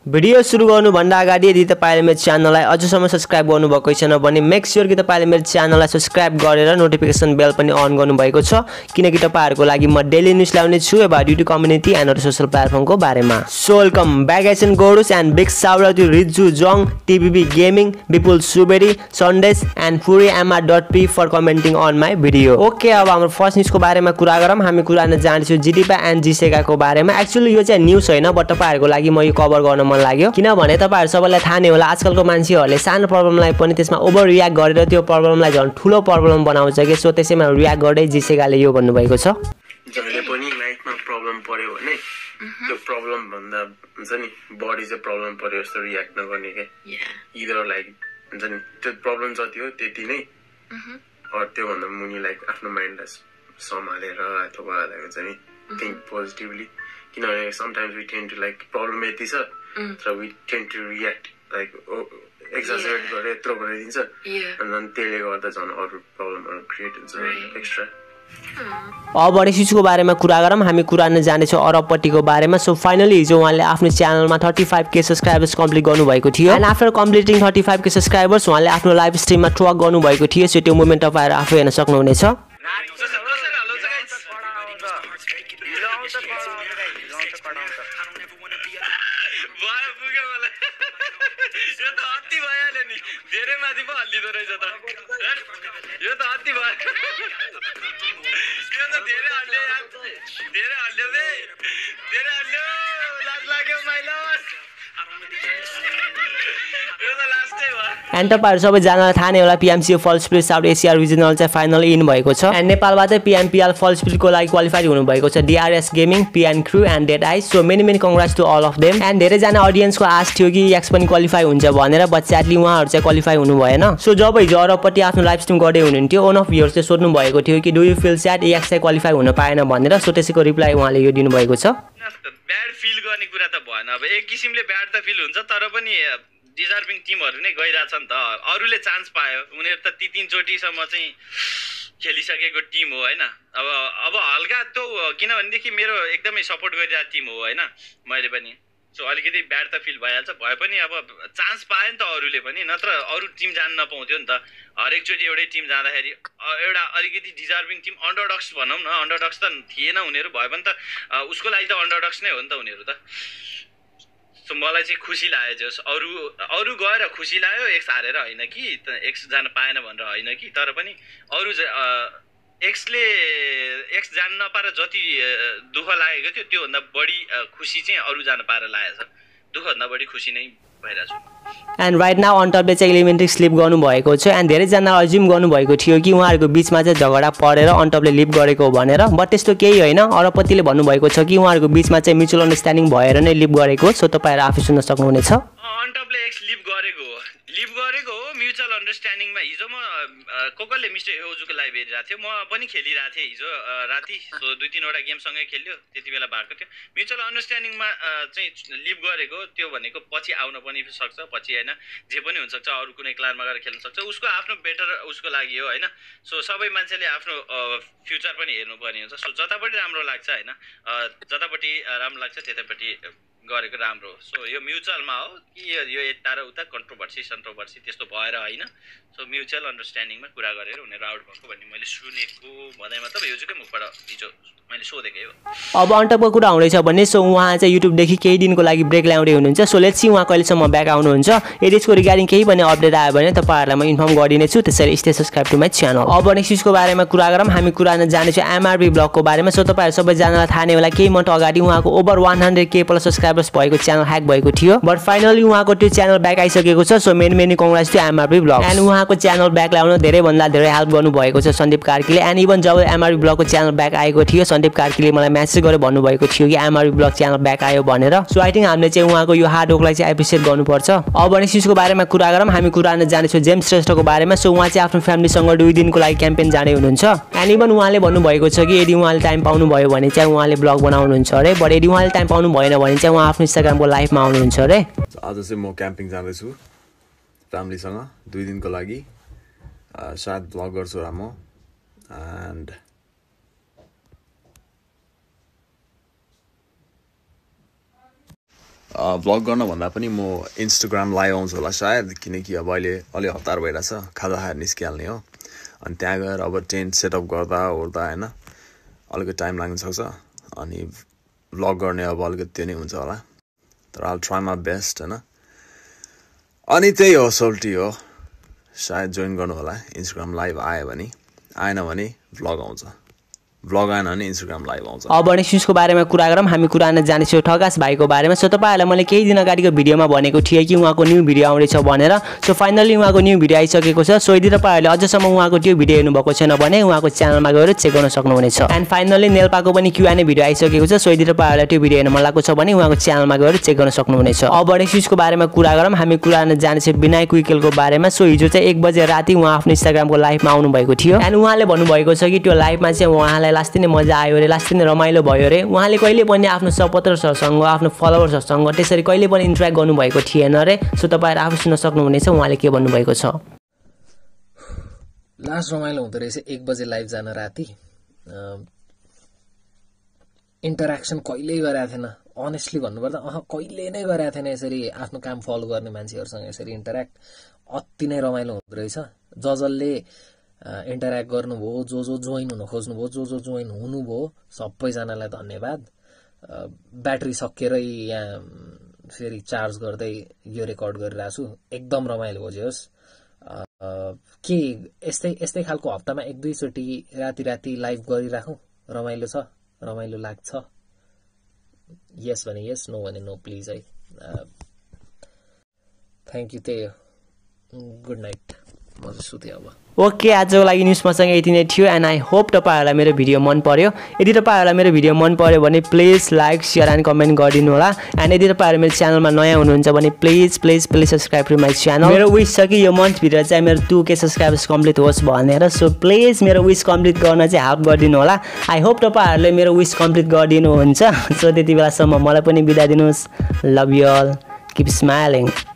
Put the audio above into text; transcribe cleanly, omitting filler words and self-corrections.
Video सुरु गर्नुभन्दा अगाडि यदि तपाईले मेरो च्यानललाई अझसम्म सब्स्क्राइब गर्नुभएको छैन भने मेक स्योर कि तपाईले मेरो च्यानललाई सब्स्क्राइब गरेर नोटिफिकेसन बेल पनि अन गर्नुभएको छ किनकि तपाईहरुको लागि म डेली न्यूज ल्याउने छु about YouTube community and other social platform को बारेमा। So welcome back guys and girls and big shout out to Rizu Jong, TBB Gaming, Bipul Suberi, Sundays and FuryMR.p for commenting on my video। Okay, अब हाम्रो first news को बारेमा कुरा गरौँ। हामी कुरा गर्न जान्छौँ GTA and GSEGA को बारेमा। एक्चुअली यो चाहिँ न्यूज हैन बट तपाईहरुको लागि म यो कभर गर्न मन लाग्यो किनभने तपाईहरु सबैलाई थाहा नै होला आजकलको मान्छेहरुले सानो प्रब्लमलाई पनि त्यसमा ओभर रियाक्ट गरेर त्यो प्रब्लमलाई झन् ठूलो प्रब्लम बनाउँछ के सो त्यसैमा रियाक्ट गर्दै GSEGAले यो भन्नु भएको छ जहिले पनि लाइफमा प्रब्लम पर्यो भने त्यो प्रब्लम भन्दा हुन्छ नि बडी चाहिँ प्रब्लम पर्यो जस्तो रियाक्ट नगर्ने के इदर लाइक हुन्छ नि त्यो प्रब्लम जति हो त्यति नै त्यो भन्दा मुनि लाइक आफ्नो माइन्डलाई सम्हालेर अथवा लाइक हुन्छ नि थिंक पोजिटिभली किनभने sometimes we टेन्ड to like problem यति छ तर वी टेन्ड टु रियाक्ट लाइक एक्जाजरेट गरेर यत्रो बनाइदिन्छ अनि त्यसले गर्दा झन् अरू प्रब्लमहरु क्रिएट हुन्छ एक्स्ट्रा। अब अरू इस्युजको बारेमा कुरा गरौँ। हामी कुरा गर्न जानेछौँ अरबपट्टिको बारेमा। सो फाइनली हिजो उहाँले आफ्नो च्यानलमा 35K सब्स्क्राइबर्स कम्प्लिट गर्नुभएको थियो एन्ड आफ्टर कम्प्लिटिङ 35K सब्स्क्राइबर्स उहाँले आफ्नो लाइभ स्ट्रिममा ट्रक गर्नुभएको थियो। सो त्यो मोमेन्ट तपाईहरु आफै हेर्न सक्नुहुनेछ। धेरै माथि पो हल्लिदो रहेछ त यो त अति भयो यो त धेरै हल्ल्यो यार धेरै हल्ल्यो बे धेरै हल्ल्यो लाज लाग्यो माइलो यो त लास्टै भयो। एन्ड तपाईहरु सबैजनालाई थाहा नै होला PMCO fall split South Asia regional चाहिँ फाइनल इन भएको छ एन्ड नेपालबाट PMPL फल स्प्लिटको लागि क्वालिफाइड हुनुभएको छ DRS gaming, PN Crew and dead eyes. So many congrats to all of them and धेरै जना ऑडियन्सको आश थियो कि एक्स पनि क्वालिफाई हुन्छ भनेर बट स्याडली उहाँहरु चाहिँ क्वालिफाई हुनु भएन। सो जब हिजो अरबपट्टि आफ्नो लाइभ स्ट्रिम गर्दै हुनुहुन्थ्यो वन अफ भ्युअर्स चाहिँ सोध्नु भएको थियो कि do you feel sad X चाहिँ क्वालिफाई हुन पाएन भनेर। सो त्यसैको रिप्लाई उहाँले यो दिनु भएको छ। ब्याड फिल गर्ने कुरा त भएन अब एक किसिमले ब्याड त फिल हुन्छ तर पनि डिजर्भिङ टिमहरु नै गइराछ नि त अरूले चान्स पायो उनीहरु त तीन चोटीसम्म चाहिँ खेलिसकेको टिम हो हैन। अब हल्का त्यो किनभनेदेखि मेरो एकदमै सपोर्ट गरिरहेको टिम हो हैन मैले पनि सो अलिकति ब्याड त फिल भइहाल्छ भए पनि अब चान्स पायो नि त अरूले पनि नत्र अरू टिम जान नपाउँथ्यो नि त हरेक चोटी एउटै टिम जाँदाखेरि एउटा अलिकति डिजर्भिङ टिम अन्डरडक्स भनौँ न अन्डरडक्स त थिएन उनीहरु भए पनि त उसको लागि त अन्डरडक्स नै हो नि त उनीहरु त। सो मलाई चाहिँ खुसी लाग्यो जस अरू गएर खुसी लाग्यो एक्स हारेर हैन कि एक्स जान पाएन भनेर हैन कि तर पनि अरू एक्स जान नपाएर जति दुःख लागेको थियो त्यो भन्दा बढी खुसी चाहिँ अरू जान पाएर लागेछ दुःख भन्दा बढी खुसी नै भइरहेछ। एन्ड राइट नाउ अनटपले चाहिँ इलिमिनेटरी स्लिप गर्नुभएको छ एन्ड धेरैजना अज्युम गर्नुभएको थियो कि उहाँहरूको बिचमा चाहिँ झगडा परेर अनटपले लिप गरेको भनेर बट त्यस्तो केही होइन। अरबपट्टिले भन्नुभएको छ कि उहाँहरूको बिचमा चाहिँ म्युचुअल अन्डरस्ट्यान्डिङ भएर नै लिप गरेको। सो तपाईहरु आफै सुन्न सक्नुहुनेछ। अनटपले एक्स लिप गरेको हो म्युचुअल अन्डरस्ट्यान्डिङमा हिजो म कोकलले मिस्टर एओजुको लाइभ हेरिरहेको थियो म पनि खेलिरहेको थिएँ हिजो राति सो 2-3 वटा गेम सँगै खेल्यो त्यति बेला भएको थियो म्युचुअल अन्डरस्ट्यान्डिङमा चाहिँ लिप गरेको त्यो भनेको पछि आउन पनि सक्छ पछि हैन जे पनि हुन सक्छ अरू कुनै क्लानमा गएर खेल्न सक्छ उसको आफ्नो बेटर उसको लागि हो हैन। सो सबै मान्छेले आफ्नो फ्युचर पनि हेर्नुपर्ने हुन्छ सो जतापट्टि राम्रो लाग्छ हैन जतापट्टि राम्रो लाग्छ त्यतापट्टि गरेको राम्रो हो। सो यो म्युचुअलमा हो कि यो यता र उता कन्ट्रोभर्सी त्यस्तो भएर हैन सो म्युचुअल अन्डरस्ट्यान्डिङमा कुरा गरेर उनीहरु आउट भएको भन्ने मैले सुनेको भन्दैमा त युजुकै मुखबाट हिजो मैले सोधेकै हो। अब अनटपको कुरा हुँदैछ भने सो उहाँ चाहिँ युट्युब देखि केही दिनको लागि ब्रेक ल्याउँदै हुनुहुन्छ। सो लेट्स सी उहाँ कहिलेसम्म ब्याक आउनुहुन्छ यदि यसको रिगार्डिङ केही पनि अपडेट आयो भने तपाईहरुलाई म इन्फर्म गरिदिनेछु त्यसैले stay subscribe to my channel. अब नेक्स्ट न्यूजको बारेमा कुरा गरौँ। हामी कुरा गर्न जानेछौँ MRB ब्लगको बारेमा। सो तपाईहरु सबैजनालाई थाहा नै होला केही मन्थ अगाडि उहाँको ओभर 100K प्लस सब्स्क्राइबर्स भएको च्यानल ह्याक भएको थियो बट फाइनली उहाँको त्यो च्यानल ब्याक आइसकेको छ। So many congrats to MRB blog and उहाँको च्यानल ब्याक ल्याउन धेरै भन्दा धेरै हेल्प गर्नुभएको छ सन्दीप कार्कीले एन्ड इभन जब MRB ब्लगको च्यानल ब्याक आएको थियो सन्दीप कार्कीले मलाई मेसेज गरेर भन्नुभएको थियो कि MRB ब्लग च्यानल ब्याक आयो भनेर। सो आई थिंक हामीले चाहिँ उहाँको यो हार्ड वर्कलाई चाहिँ एप्रिसिएट गर्नुपर्छ। अब नेक्स्ट न्यूजको बारेमा कुरा गरौँ। हामी कुरा गर्न जानेछौँ जेम्स श्रेष्ठको बारेमा। सो उहाँ चाहिँ आफ्नो फ्यामिलीसँग 2 दिनको लागि क्याम्पेन जाने हुनुहुन्छ एन्ड इभन उहाँले भन्नुभएको छ कि यदि उहाँले टाइम पाउनु भयो भने चाहिँ उहाँले ब्लग बनाउनुहुन्छ अरे बट यदि उहाँले टाइम पाउनु भएन भने चाहिँ उहाँ आफ्नो इन्स्टाग्रामको लाइभमा आउनुहुन्छ अरे। आज चाहिँ म क्याम्पिङ जाँदैछु फ्यामिलीसँग 2 दिनको लागि सायद ब्लग गर्छु होला म एन्ड भ्लग गर्न भन्दा पनि म इन्स्टाग्राम लाइभ आउँछु होला सायद, किनकि अब अहिले अलि हतार भइरहेछ, खाजा खाएर निस्किहाल्ने हो। अनि त्यहाँ गएर अब टेन्ट सेटअप गर्दा ओर्दा होइन अलिकति टाइम लाग्न सक्छ, अनि भ्लग गर्ने अब अलिकति त्यो नै हुन्छ होला, तर आई ट्राई माई बेस्ट होइन। अनि त्यही हो, सोल्टी हो, सायद जोइन गर्नु होला। इन्स्टाग्राम लाइभ आयो भने, आएन भने भ्लग आउँछ, भ्लग आएन भने इन्स्टाग्राम लाइभ आउँछ। अब नेक्स्टको बारेमा कुरा गरौँ, हामी कुरा गर्न जानेछौँ ठगास भाइको बारेमा। सो तपाईँहरूलाई मैले केही दिन अगाडिको भिडियोमा भनेको थिएँ कि उहाँको न्यू भिडियो आउँदैछ भनेर। सो फाइनली उहाँको न्यू भिडियो आइसकेको छ। सो यदि तपाईँहरूले अझसम्म उहाँको त्यो भिडियो हेर्नुभएको छैन भने उहाँको च्यानलमा गएर चेक गर्न सक्नुहुनेछ। एन्ड फाइनली नेल्पाको पनि Q&A भिडियो आइसकेको छ। सो यदि तपाईँहरूलाई त्यो भिडियो हेर्न मन लागेको छ भने उहाँको च्यानलमा गएर चेक गर्न सक्नुहुनेछ। अब नेक्स्टको बारेमा कुरा गरौँ, हामी कुरा गर्न जानेछौँ विनायक विकेलको बारेमा। सो हिजो चाहिँ 1 बजे राति उहाँ आफ्नो इन्स्टाग्रामको लाइभमा आउनुभएको थियो। एन्ड उहाँले भन्नुभएको छ कि त्यो लाइभमा चाहिँ उहाँलाई लास्टै नै मजा आयो रे, लास्टै नै रमाइलो भयो रे। उहाँले कहिले पनि आफ्नो सपोर्टर्सहरूसँग, आफ्नो फलोवर्सहरूसँग त्यसरी कहिले पनि इन्टरेक्ट गर्नुभएको थिएन रे। सो तपाईँहरू आफू सुन्न सक्नुहुनेछ उहाँले के भन्नुभएको छ। लास्ट रमाइलो हुँदो रहेछ 1 बजे लाइभ जान राति। इन्टरेक्सन कहिल्यै गरेको थिएन, अनेस्टली भन्नुपर्दा कहिले नै गरेको थिएन यसरी आफ्नो काम फलो गर्ने मान्छेहरूसँग यसरी इन्टरेक्ट। अति नै रमाइलो हुँदो रहेछ। जसले इन्टरेक्ट गर्नुभयो, जो जोइन हुन खोज्नुभयो, जो जोइन हुनुभयो, सबैजनालाई धन्यवाद। ब्याट्री सकिएरै यहाँ फेरि चार्ज गर्दै यो रेकर्ड गरिरहेको छु। एकदम रमाइलो होस्। के यस्तै खालको हप्तामा 1-2 चोटि राति लाइभ गरिराखौँ, रमाइलो छ, रमाइलो लाग्छ। यस भने यस, नो भने नो प्लिज है। थ्याङ्क यू, त्यही हो। गुड नाइट, म सुतेँ अब। ओके, आजको लागि न्युज मसँग यति नै थियो। एन्ड आई होप तपाईँहरूलाई मेरो भिडियो मन पर्यो। यदि तपाईँहरूलाई मेरो भिडियो मन पर्यो भने please like, share and comment गरिदिनु होला। एन्ड यदि तपाईँहरू मेरो च्यानलमा नयाँ हुनुहुन्छ भने please subscribe to my channel. मेरो विस छ कि यो मन्थभित्र चाहिँ मेरो 2K सब्सक्राइबर्स कम्प्लिट होस् भनेर। सो प्लिज मेरो विस कम्प्लिट गर्न चाहिँ हेल्प गरिदिनु होला। आई होप तपाईँहरूले मेरो विस कम्प्लिट गरिदिनुहुन्छ। सो त्यति बेलासम्म मलाई पनि बिदा दिनुहोस्। Love you all, keep smiling.